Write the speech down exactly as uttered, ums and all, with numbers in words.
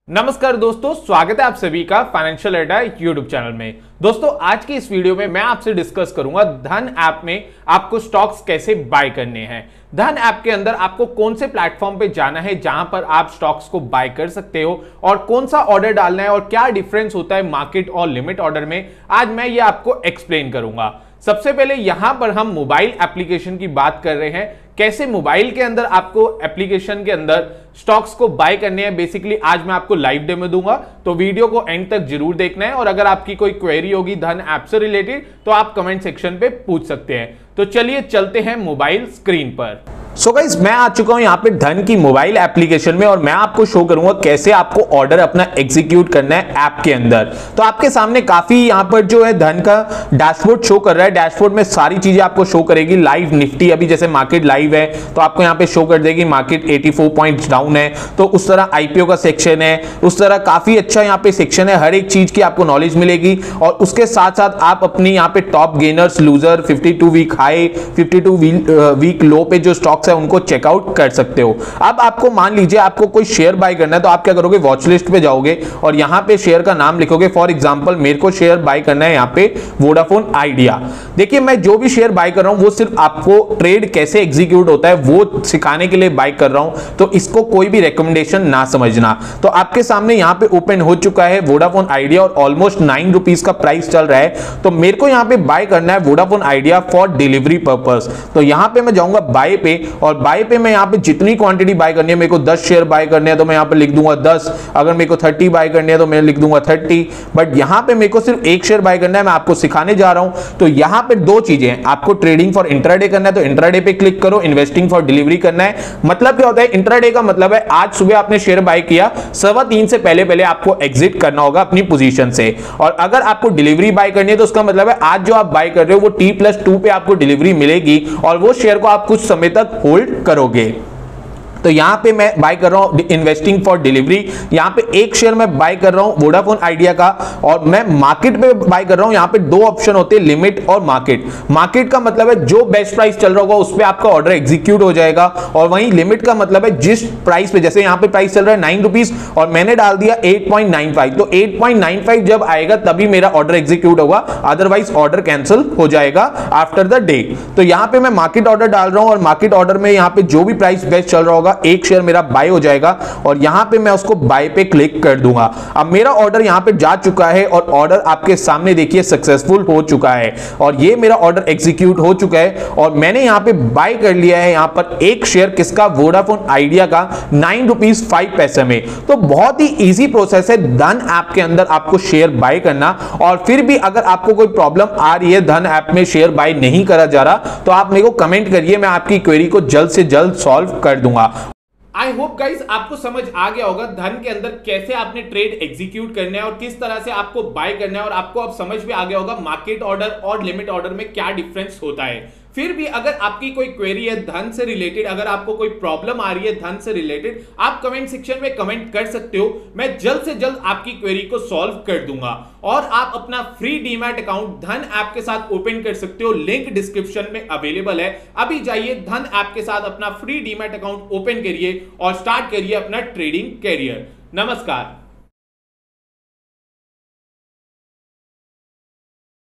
नमस्कार दोस्तों, स्वागत है आप सभी का फाइनेंशियल अड्डा यूट्यूब चैनल में। दोस्तों आज की इस वीडियो में मैं आपसे डिस्कस करूंगा धन ऐप में आपको स्टॉक्स कैसे बाय करने हैं। धन ऐप के अंदर आपको कौन से प्लेटफॉर्म पे जाना है जहां पर आप स्टॉक्स को बाय कर सकते हो और कौन सा ऑर्डर डालना है और क्या डिफरेंस होता है मार्केट और लिमिट ऑर्डर में, आज मैं ये आपको एक्सप्लेन करूंगा। सबसे पहले यहां पर हम मोबाइल एप्लीकेशन की बात कर रहे हैं, कैसे मोबाइल के अंदर आपको एप्लीकेशन के अंदर स्टॉक्स को बाय करने हैं। बेसिकली आज मैं आपको लाइव डेमो दूंगा, तो वीडियो को एंड तक जरूर देखना है। और अगर आपकी कोई क्वेरी होगी धन ऐप से रिलेटेड तो आप कमेंट सेक्शन पे पूछ सकते हैं। तो चलिए चलते हैं मोबाइल स्क्रीन पर। सो गाइस, मैं आ चुका हूं यहां पे धन की मोबाइल एप्लीकेशन में और मैं आपको शो करूंगा कैसे आपको ऑर्डर अपना एग्जीक्यूट करना है ऐप के अंदर। तो आपके सामने काफी यहां पर जो है धन का डैशबोर्ड शो कर रहा है। डैशबोर्ड में सारी चीजें आपको शो करेगी। लाइव निफ्टी अभी जैसे मार्केट लाइव है तो आपको यहां पे शो कर देगी मार्केट चौरासी पॉइंट्स डाउन है। तो उस तरह आईपीओ का सेक्शन है, उस तरह काफी अच्छा यहां पे सेक्शन है। हर एक चीज की आपको नॉलेज मिलेगी और उसके साथ साथ आप अपनी यहां पे टॉप गेनर्स, लूजर, बावन वीक हाई, बावन वीक लो पे जो स्टॉक्स है उनको चेकआउट कर सकते हो। अब आपको मान लीजिए आपको कोई शेयर बाय करना है तो आप क्या करोगे, वॉच लिस्ट पे जाओगे और यहां पे शेयर का नाम लिखोगे। फॉर एग्जांपल मेरे को शेयर बाय करना है यहां पे वोडाफोन आइडिया। देखिए मैं जो भी शेयर बाय कर रहा हूं वो सिर्फ आपको ट्रेड कैसे एग्जीक्यूट होता है वो सिखाने के लिए बाय कर रहा हूं, तो इसको कोई भी रिकमेंडेशन ना समझना। तो आपके सामने यहां पे ओपन हो चुका है वोडाफोन आइडिया और ऑलमोस्ट नाइन रुपीज का प्राइस चल रहा है। तो मेरे को यहां पे बाय करना है Vodafone Idea for delivery purpose. तो यहां पे मैं जाऊंगा बाय पे और बाय पे मैं यहां पे जितनी क्वांटिटी बाय करनी है, मेरे को दस शेयर बाय करने हैं तो मैं यहां पे लिख दूंगा दस। अगर मेरे को तीस बाय करने हैं तो मैं लिख दूंगा तीस। बट यहां पे मेरे को सिर्फ एक शेयर बाय करना है, मैं आपको सिखाने जा रहा हूं। तो यहां पे दो चीजें हैं, आपको ट्रेडिंग फॉर इंट्राडे करना है तो इंट्राडे पे क्लिक करो, इन्वेस्टिंग फॉर डिलीवरी करना है। मतलब क्या होता है इंट्राडे का मतलब है आज सुबह आपने शेयर बाय किया, सवा तीन से पहले पहले आपको एग्जिट करना होगा अपनी पोजीशन से। और अगर आपको डिलीवरी बाय करनी है तो उसका मतलब है आज जो आप बाय कर रहे हो वो टी प्लस टू पे आपको डिलीवरी मिलेगी और वो शेयर को आप कुछ समय तक होल्ड करोगे। तो यहां पे मैं बाय कर रहा हूं इन्वेस्टिंग फॉर डिलीवरी। यहां पे एक शेयर मैं बाय कर रहा हूं वोडाफोन आइडिया का और मैं मार्केट पे बाय कर रहा हूं। यहां पे दो ऑप्शन होते हैं, लिमिट और मार्केट। मार्केट का मतलब है जो बेस्ट प्राइस चल रहा होगा उस पे आपका ऑर्डर एग्जीक्यूट हो जाएगा और वहीं लिमिट का मतलब है जिस प्राइस पे, जैसे यहां पे प्राइस चल रहा है नाइन रुपीज और मैंने डाल दिया एट पॉइंट नाइन फाइव, तो एट पॉइंट नाइन फाइव जब आएगा तभी मेरा ऑर्डर एग्जीक्यूट होगा, अदरवाइज ऑर्डर कैंसिल हो जाएगा आफ्टर द डे। तो यहां पे मैं मार्केट ऑर्डर डाल रहा हूं और मार्केट ऑर्डर में यहां पे जो भी प्राइस बेस्ट चल रहा होगा एक शेयर मेरा बाय हो जाएगा और यहां पे मैं उसको बाय पे क्लिक कर दूंगा। अब मेरा ऑर्डर यहां पे जा चुका है और ऑर्डर आपके सामने देखिए सक्सेसफुल हो चुका है और ये मेरा ऑर्डर एग्जीक्यूट हो चुका है और मैंने यहां पे बाय कर लिया है यहां पर एक शेयर किसका, वोडाफोन आइडिया का, नाइन रुपीज फाइव पैसे में। तो बहुत ही इजी प्रोसेस है धन ऐप के अंदर आपको शेयर बाय करना। और फिर भी अगर आपको कोई प्रॉब्लम आ रही है, धन ऐप में शेयर बाय नहीं करा जा रहा, तो आप मेरे को कमेंट करिए, मैं आपकी क्वेरी को जल्द से जल्द सॉल्व कर दूंगा। आई होप गाइज आपको समझ आ गया होगा धन के अंदर कैसे आपने ट्रेड एग्जीक्यूट करना है और किस तरह से आपको बाय करना है और आपको अब समझ भी आ गया होगा मार्केट ऑर्डर और लिमिट ऑर्डर में क्या डिफरेंस होता है। फिर भी अगर आपकी कोई क्वेरी है धन से रिलेटेड, अगर आपको कोई प्रॉब्लम आ रही है धन से रिलेटेड, आप कमेंट सेक्शन में कमेंट कर सकते हो। मैं जल्द से जल्द आपकी क्वेरी को सॉल्व कर दूंगा और आप अपना free demat account Dhan app के साथ ओपन कर सकते हो। लिंक डिस्क्रिप्शन में अवेलेबल है। अभी जाइए धन ऐप के साथ अपना फ्री डीमैट अकाउंट ओपन करिए और स्टार्ट करिए अपना ट्रेडिंग कैरियर। नमस्कार।